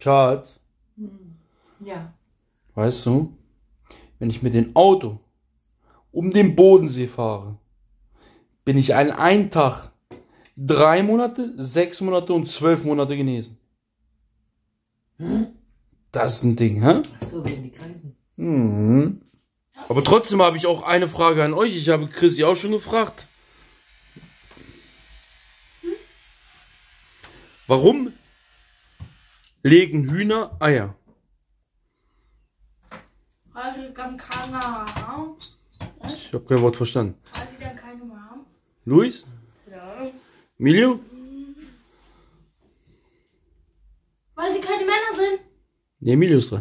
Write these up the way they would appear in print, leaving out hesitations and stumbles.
Schatz, Ja. weißt du, wenn ich mit dem Auto um den Bodensee fahre, bin ich an einem Tag 3 Monate, 6 Monate und 12 Monate genesen. Das ist ein Ding, hä? Ach so, wegen die Grenzen. Mhm. Aber trotzdem habe ich auch eine Frage an euch. Ich habe Chrissy auch schon gefragt. Warum legen Hühner Eier? Weil sie dann keine haben. Ich habe kein Wort verstanden. Weil sie dann keine mehr haben. Luis? Ja. Emilio? Weil sie keine Männer sind. Nee, Emilio ist dran.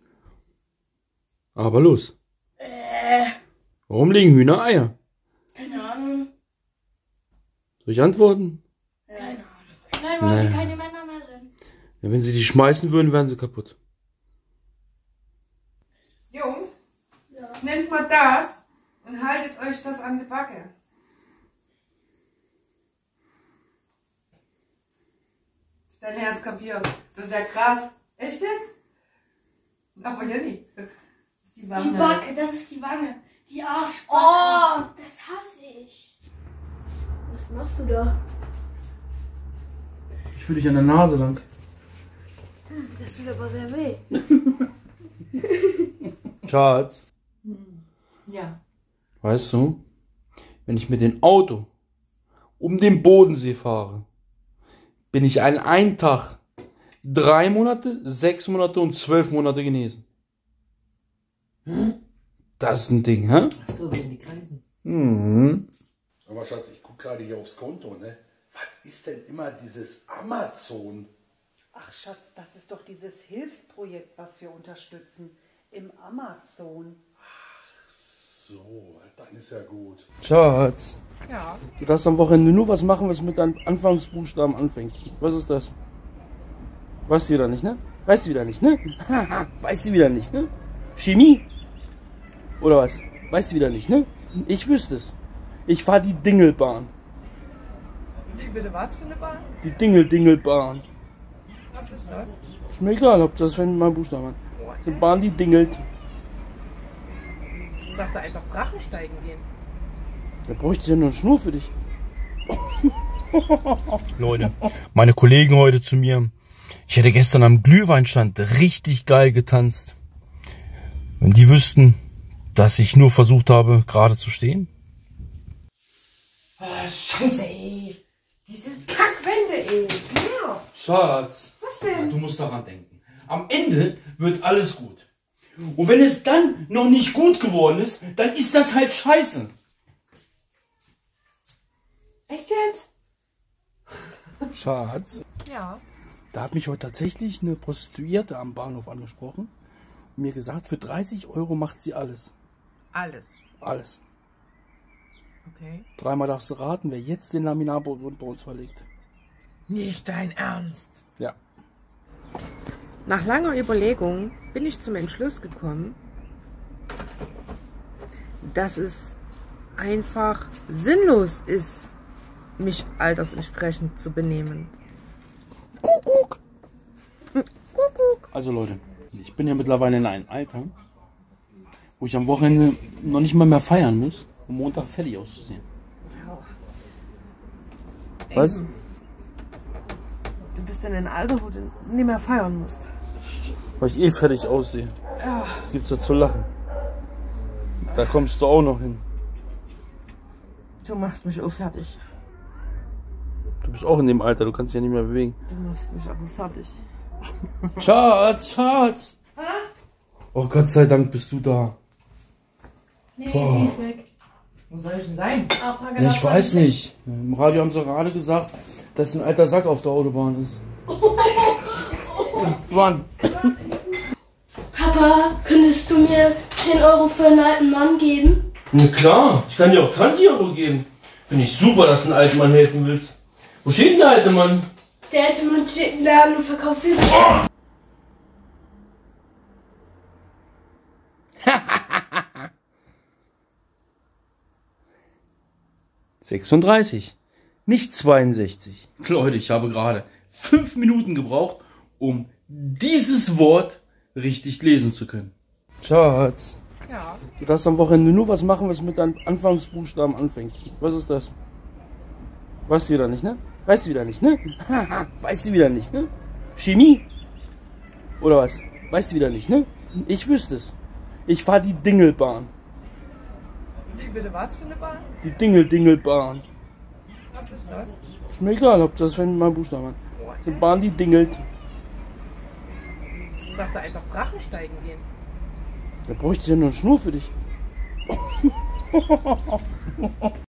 Aber los. Warum legen Hühner Eier? Keine Ahnung. Soll ich antworten? Keine Ahnung. Nein, weil Nee. sie keine Männer mehr sind. Ja, wenn sie die schmeißen würden, wären sie kaputt. Jungs, Ja. nehmt mal das und haltet euch das an die Backe. Ist dein Herz kapiert? Das ist ja krass. Echt jetzt? Aber Jenny, das ist die Wange. Die Backe, das ist die Wange. Die Arschbacke. Oh, das hasse ich. Was machst du da? Ich fühle dich an der Nase lang. Das tut aber sehr weh. Schatz, Ja. weißt du, wenn ich mit dem Auto um den Bodensee fahre, bin ich an einem Tag 3 Monate, 6 Monate und 12 Monate genesen. Das ist ein Ding, hä? Ach so, wegen die Grenzen. Mhm. Aber Schatz, ich gucke gerade hier aufs Konto, ne? Was ist denn immer dieses Amazon? Ach Schatz, das ist doch dieses Hilfsprojekt, was wir unterstützen im Amazon. So, dann ist ja gut. Schatz, Ja. du darfst am Wochenende nur was machen, was mit deinem Anfangsbuchstaben anfängt. Was ist das? Weißt du wieder nicht, ne? Weißt du wieder nicht, ne? Weißt du wieder nicht, ne? Chemie? Oder was? Weißt du wieder nicht, ne? Ich wüsste es. Ich fahre die Dingelbahn. Die bitte was für eine Bahn? Die Dingelbahn. Was ist das? Ist mir egal, ob das fängt mit meinem Buchstaben an. Das ist eine Bahn, die dingelt. Ich sagte einfach Drachensteigen gehen. Da bräuchte ich ja nur eine Schnur für dich. Leute, meine Kollegen heute zu mir. Ich hätte gestern am Glühweinstand richtig geil getanzt. Wenn die wüssten, dass ich nur versucht habe, gerade zu stehen. Oh, Scheiße, ey. Diese Kackwände, ey. Ja. Schatz, Was denn? du musst daran denken. Am Ende wird alles gut. Und wenn es dann noch nicht gut geworden ist, dann ist das halt scheiße. Echt jetzt? Schatz, Ja. da hat mich heute tatsächlich eine Prostituierte am Bahnhof angesprochen und mir gesagt, für 30 Euro macht sie alles. Alles. Alles. Okay. Dreimal darfst du raten, wer jetzt den Laminarboden bei uns verlegt. Nicht dein Ernst. Ja. Nach langer Überlegung bin ich zum Entschluss gekommen, dass es einfach sinnlos ist, mich altersentsprechend zu benehmen. Kuckuck! Kuckuck! Also Leute, ich bin ja mittlerweile in einem Alter, wo ich am Wochenende noch nicht mal mehr feiern muss, um Montag fertig auszusehen. Was? Du bist in einem Alter, wo du nicht mehr feiern musst. Weil ich eh fertig aussehe. Was gibt's da zu lachen? Da kommst du auch noch hin. Du machst mich auch fertig. Du bist auch in dem Alter, du kannst dich ja nicht mehr bewegen. Du machst mich aber fertig. Schatz, Schatz! Oh Gott sei Dank bist du da. Nee, sie ist weg. Wo soll ich denn sein? Ja, ich weiß nicht. Im Radio haben sie gerade gesagt, dass ein alter Sack auf der Autobahn ist. Mann. Papa, könntest du mir 10 Euro für einen alten Mann geben? Na klar, ich kann dir auch 20 Euro geben. Finde ich super, dass du einem alten Mann helfen willst. Wo steht denn der alte Mann? Der alte Mann steht im Laden und verkauft dieses. 36, nicht 62. Leute, ich habe gerade 5 Minuten gebraucht, um dieses Wort richtig lesen zu können. Schatz, Ja. du darfst am Wochenende nur was machen, was mit deinem Anfangsbuchstaben anfängt. Was ist das? Weißt du wieder nicht, ne? Weißt du wieder nicht, ne? Weißt du wieder nicht, ne? Chemie? Oder was? Weißt du wieder nicht, ne? Ich wüsste es. Ich fahre die Dingelbahn. Die bitte was für eine Bahn? Die Dingelbahn. Was ist das? Ist mir egal, ob das fängt mit meinem Buchstaben an. Die Bahn, die dingelt. Ich sagte einfach Drachensteigen gehen. Da bräuchte ich ja nur eine Schnur für dich.